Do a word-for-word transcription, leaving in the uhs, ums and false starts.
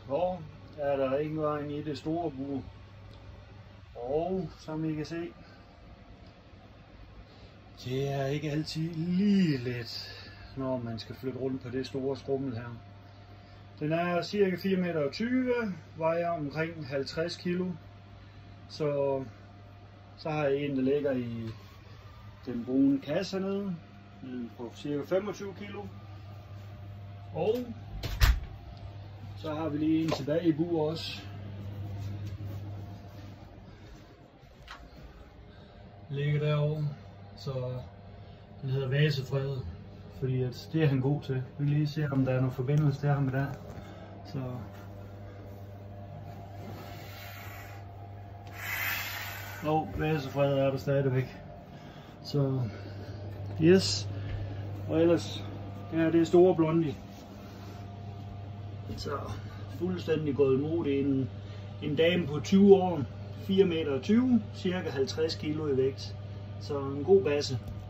Så er der ikke vejen i det store bur. Og som I kan se, det er ikke altid lige let, når man skal flytte rundt på det store skrummel her. Den er cirka fire meter tyve, vejer omkring halvtreds kilo. Så, så har jeg en, der ligger i den brune kasse hernede, på cirka femogtyve kilo. Og så har vi lige en tilbage i bur også. Ligger derovre, så den hedder Vasefred, fordi at det er han god til. Vi kan lige se, om der er noget forbindelse til ham med der. Så og Vasefred er der stadigvæk. Så yes. Og ellers, det her det er store blondie. Så fuldstændig gået imod en, en dame på tyve år, fire meter tyve, cirka halvtreds kilo i vægt. Så en god basse.